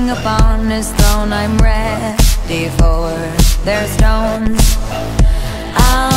king upon his throne. I'm ready for their stones. I'll